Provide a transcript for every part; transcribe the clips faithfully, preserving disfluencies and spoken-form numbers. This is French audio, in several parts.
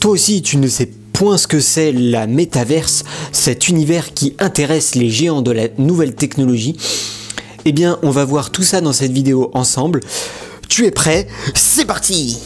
toi aussi tu ne sais point ce que c'est la métaverse, cet univers qui intéresse les géants de la nouvelle technologie, eh bien on va voir tout ça dans cette vidéo ensemble. Tu es prêt? C'est parti!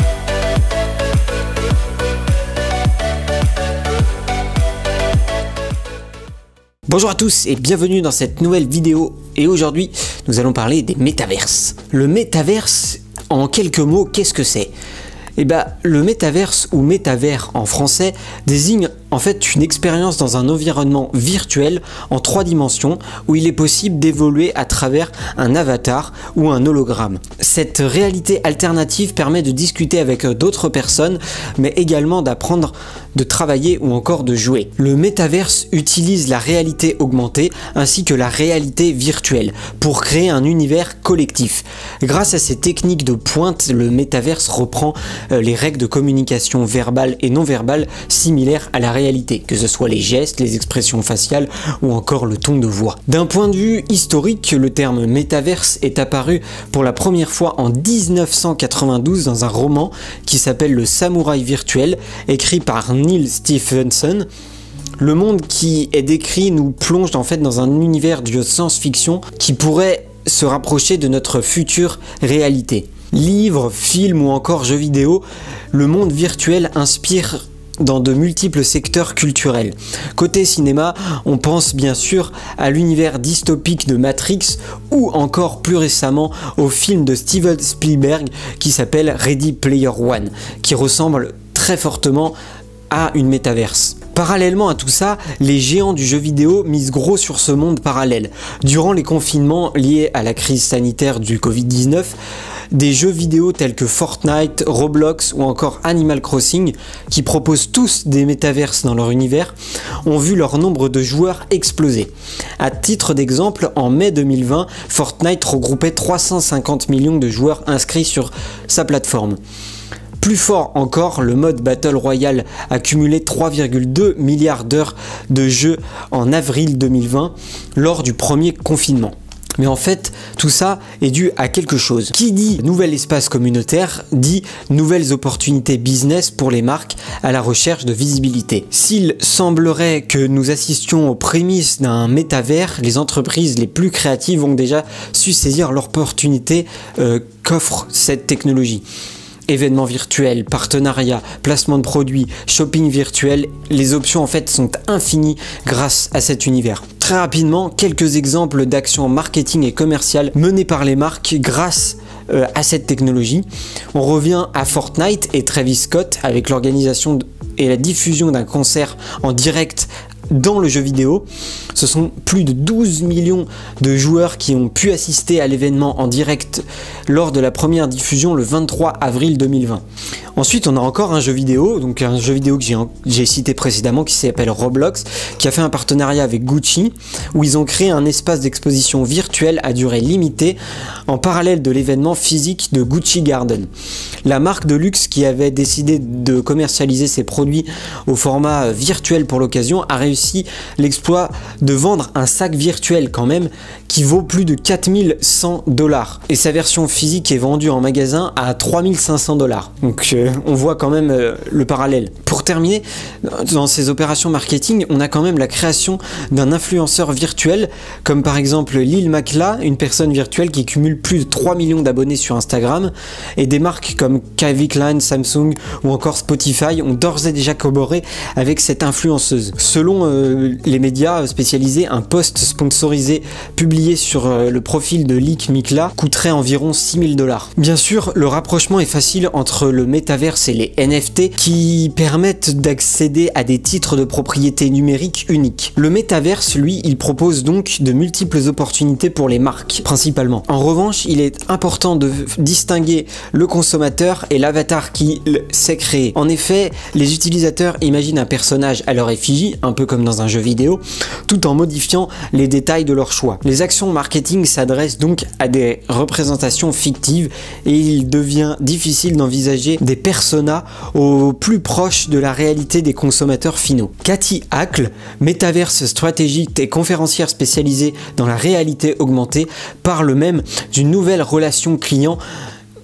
Bonjour à tous et bienvenue dans cette nouvelle vidéo, et aujourd'hui nous allons parler des métaverses. Le métaverse, en quelques mots, qu'est-ce que c'est? Eh bien, le métaverse ou métavers en français désigne en fait une expérience dans un environnement virtuel en trois dimensions où il est possible d'évoluer à travers un avatar ou un hologramme. Cette réalité alternative permet de discuter avec d'autres personnes, mais également d'apprendre, de travailler ou encore de jouer. Le métaverse utilise la réalité augmentée ainsi que la réalité virtuelle pour créer un univers collectif. Grâce à ces techniques de pointe, le métaverse reprend euh, les règles de communication verbale et non verbale similaires à la réalité, que ce soit les gestes, les expressions faciales ou encore le ton de voix. D'un point de vue historique, le terme métaverse est apparu pour la première fois en mille neuf cent quatre-vingt-douze dans un roman qui s'appelle Le Samouraï virtuel, écrit par Neal Stephenson. Le monde qui est décrit nous plonge en fait dans un univers de science-fiction qui pourrait se rapprocher de notre future réalité. Livres, films ou encore jeux vidéo, le monde virtuel inspire dans de multiples secteurs culturels. Côté cinéma, on pense bien sûr à l'univers dystopique de Matrix ou encore plus récemment au film de Steven Spielberg qui s'appelle Ready Player One, qui ressemble très fortement à une métaverse. Parallèlement à tout ça, les géants du jeu vidéo misent gros sur ce monde parallèle. Durant les confinements liés à la crise sanitaire du covid dix-neuf, des jeux vidéo tels que Fortnite, Roblox ou encore Animal Crossing, qui proposent tous des métaverses dans leur univers, ont vu leur nombre de joueurs exploser. À titre d'exemple, en mai deux mille vingt, Fortnite regroupait trois cent cinquante millions de joueurs inscrits sur sa plateforme. Plus fort encore, le mode Battle Royale a cumulé trois virgule deux milliards d'heures de jeu en avril deux mille vingt lors du premier confinement. Mais en fait, tout ça est dû à quelque chose. Qui dit nouvel espace communautaire dit nouvelles opportunités business pour les marques à la recherche de visibilité. S'il semblerait que nous assistions aux prémices d'un métavers, les entreprises les plus créatives ont déjà su saisir l'opportunité euh, qu'offre cette technologie. Événements virtuels, partenariats, placement de produits, shopping virtuel, les options en fait sont infinies grâce à cet univers. Très rapidement, quelques exemples d'actions marketing et commerciales menées par les marques grâce euh, à cette technologie. On revient à Fortnite et Travis Scott avec l'organisation et la diffusion d'un concert en direct dans le jeu vidéo. Ce sont plus de douze millions de joueurs qui ont pu assister à l'événement en direct lors de la première diffusion le vingt-trois avril deux mille vingt. Ensuite, on a encore un jeu vidéo, donc un jeu vidéo que j'ai cité précédemment qui s'appelle Roblox, qui a fait un partenariat avec Gucci, où ils ont créé un espace d'exposition virtuel à durée limitée en parallèle de l'événement physique de Gucci Garden. La marque de luxe qui avait décidé de commercialiser ses produits au format virtuel pour l'occasion a réussi l'exploit de vendre un sac virtuel quand même qui vaut plus de quatre mille cent dollars et sa version physique est vendue en magasin à trois mille cinq cents dollars. Donc euh, on voit quand même euh, le parallèle. Pour terminer, dans ces opérations marketing, on a quand même la création d'un influenceur virtuel comme par exemple Lil Makla, une personne virtuelle qui cumule plus de trois millions d'abonnés sur Instagram, et des marques comme Calvin Klein, Samsung ou encore Spotify ont d'ores et déjà collaboré avec cette influenceuse. Selon euh, les médias spécialisés, un post sponsorisé publié sur euh, le profil de Lil Makla coûterait environ six mille dollars. Bien sûr, le rapprochement est facile entre le métaverse et les N F T qui permettent d'accéder à des titres de propriété numérique uniques. Le métaverse, lui, il propose donc de multiples opportunités pour les marques, principalement. En revanche, il est important de distinguer le consommateur et l'avatar qui s'est créé. En effet, les utilisateurs imaginent un personnage à leur effigie, un peu comme dans un jeu vidéo, tout en modifiant les détails de leur choix. Les actions marketing s'adressent donc à des représentations fictives et il devient difficile d'envisager des personas au plus proche de la réalité des consommateurs finaux. Cathy Hackl, métaverse stratégiste et conférencière spécialisée dans la réalité augmentée, parle même d'une nouvelle relation client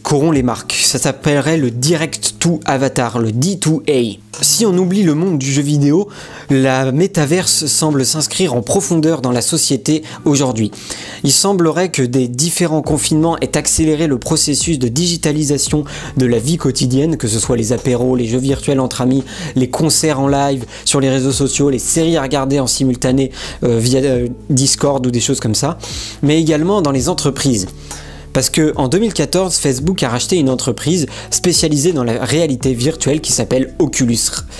qu'auront les marques. Ça s'appellerait le Direct to Avatar, le D deux A. Si on oublie le monde du jeu vidéo, la métaverse semble s'inscrire en profondeur dans la société aujourd'hui. Il semblerait que des différents confinements aient accéléré le processus de digitalisation de la vie quotidienne, que ce soit les apéros, les jeux virtuels entre amis, les concerts en live sur les réseaux sociaux, les séries à regarder en simultané euh, via euh, Discord ou des choses comme ça, mais également dans les entreprises. Parce que en deux mille quatorze, Facebook a racheté une entreprise spécialisée dans la réalité virtuelle qui s'appelle Oculus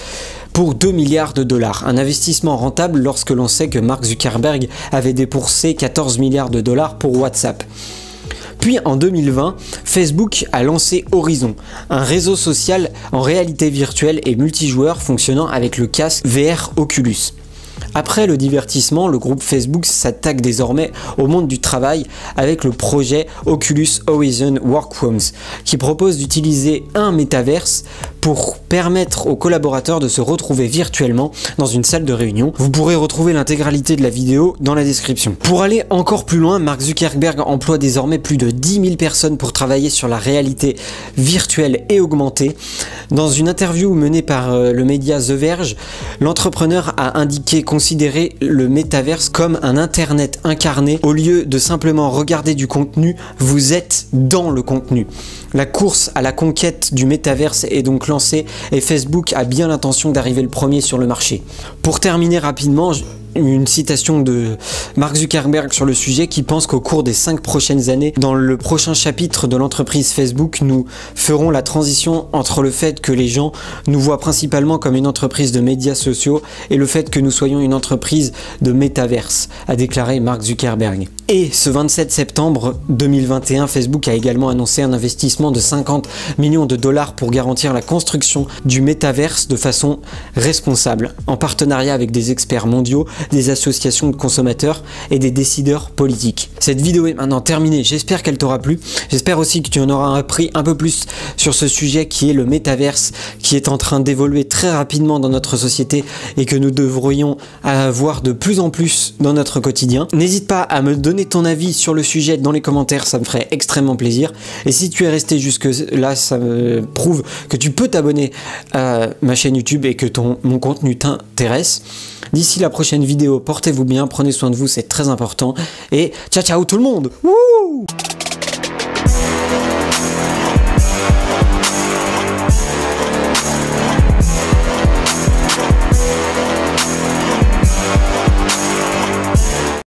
pour deux milliards de dollars. Un investissement rentable lorsque l'on sait que Mark Zuckerberg avait dépensé quatorze milliards de dollars pour WhatsApp. Puis en deux mille vingt, Facebook a lancé Horizon, un réseau social en réalité virtuelle et multijoueur fonctionnant avec le casque V R Oculus. Après le divertissement, le groupe Facebook s'attaque désormais au monde du travail avec le projet Oculus Horizon Workrooms, qui propose d'utiliser un métaverse pour permettre aux collaborateurs de se retrouver virtuellement dans une salle de réunion. Vous pourrez retrouver l'intégralité de la vidéo dans la description. Pour aller encore plus loin, Mark Zuckerberg emploie désormais plus de dix mille personnes pour travailler sur la réalité virtuelle et augmentée. Dans une interview menée par euh, le média The Verge, l'entrepreneur a indiqué considérer le métaverse comme un internet incarné. Au lieu de simplement regarder du contenu, vous êtes dans le contenu. La course à la conquête du métaverse est donc lancée et Facebook a bien l'intention d'arriver le premier sur le marché. Pour terminer rapidement, une citation de Mark Zuckerberg sur le sujet qui pense qu'au cours des cinq prochaines années, dans le prochain chapitre de l'entreprise Facebook, nous ferons la transition entre le fait que les gens nous voient principalement comme une entreprise de médias sociaux et le fait que nous soyons une entreprise de métaverse, a déclaré Mark Zuckerberg. Et ce vingt-sept septembre deux mille vingt et un, Facebook a également annoncé un investissement de cinquante millions de dollars pour garantir la construction du métaverse de façon responsable, en partenariat avec des experts mondiaux, des associations de consommateurs et des décideurs politiques. Cette vidéo est maintenant terminée, j'espère qu'elle t'aura plu. J'espère aussi que tu en auras appris un peu plus sur ce sujet qui est le métaverse, qui est en train d'évoluer très rapidement dans notre société et que nous devrions avoir de plus en plus dans notre quotidien. N'hésite pas à me donner ton avis sur le sujet dans les commentaires, ça me ferait extrêmement plaisir. Et si tu es resté jusque là, ça me prouve que tu peux t'abonner à ma chaîne YouTube et que ton, mon contenu t'intéresse. D'ici la prochaine vidéo, portez-vous bien, prenez soin de vous, c'est très important. Et ciao ciao tout le monde. Wouh!